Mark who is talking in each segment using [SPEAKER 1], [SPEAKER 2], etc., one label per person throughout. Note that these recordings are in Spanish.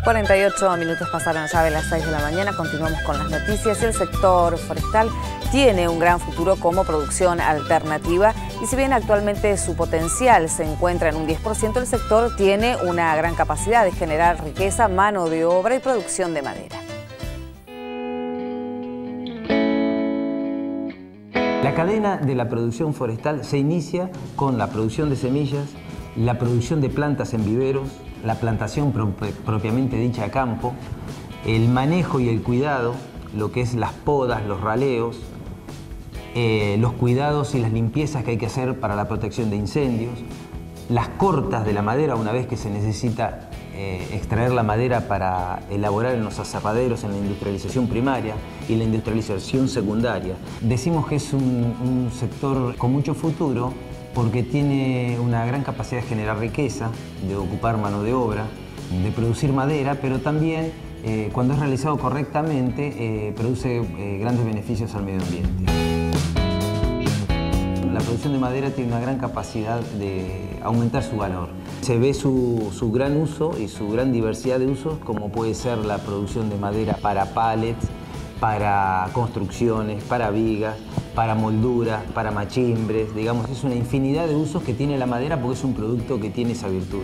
[SPEAKER 1] 48 minutos pasaron ya de las 6 de la mañana, continuamos con las noticias. El sector forestal tiene un gran futuro como producción alternativa y si bien actualmente su potencial se encuentra en un 10%, el sector tiene una gran capacidad de generar riqueza, mano de obra y producción de madera.
[SPEAKER 2] La cadena de la producción forestal se inicia con la producción de semillas, la producción de plantas en viveros, la plantación propiamente dicha a campo, el manejo y el cuidado, lo que es las podas, los raleos, los cuidados y las limpiezas que hay que hacer para la protección de incendios, las cortas de la madera una vez que se necesita extraer la madera para elaborar en los aserraderos en la industrialización primaria y la industrialización secundaria. Decimos que es un sector con mucho futuro porque tiene una gran capacidad de generar riqueza, de ocupar mano de obra, de producir madera, pero también cuando es realizado correctamente produce grandes beneficios al medio ambiente. La producción de madera tiene una gran capacidad de aumentar su valor. Se ve su gran uso y su gran diversidad de usos, como puede ser la producción de madera para pallets, para construcciones, para vigas, para molduras, para machimbres, digamos, es una infinidad de usos que tiene la madera porque es un producto que tiene esa virtud.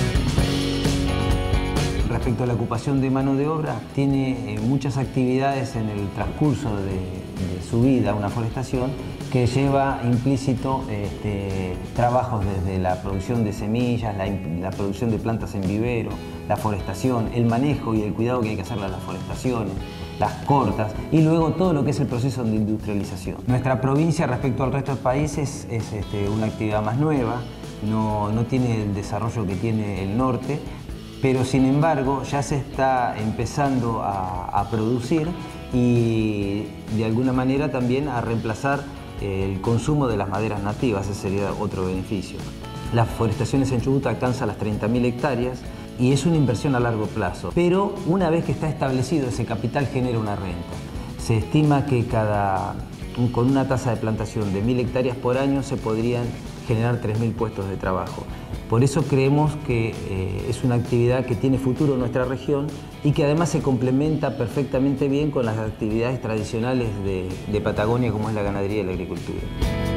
[SPEAKER 2] Respecto a la ocupación de mano de obra, tiene muchas actividades en el transcurso de su vida, una forestación, que lleva implícito trabajos desde la producción de semillas, la producción de plantas en vivero, la forestación, el manejo y el cuidado que hay que hacerle a las forestaciones, las cortas y luego todo lo que es el proceso de industrialización. Nuestra provincia respecto al resto del país es una actividad más nueva, no tiene el desarrollo que tiene el norte, pero sin embargo ya se está empezando a producir y de alguna manera también a reemplazar el consumo de las maderas nativas, ese sería otro beneficio. Las forestaciones en Chubut alcanzan las 30.000 hectáreas y es una inversión a largo plazo, pero una vez que está establecido ese capital genera una renta. Se estima que con una tasa de plantación de 1.000 hectáreas por año se podrían generar 3.000 puestos de trabajo. Por eso creemos que es una actividad que tiene futuro en nuestra región y que además se complementa perfectamente bien con las actividades tradicionales de Patagonia como es la ganadería y la agricultura.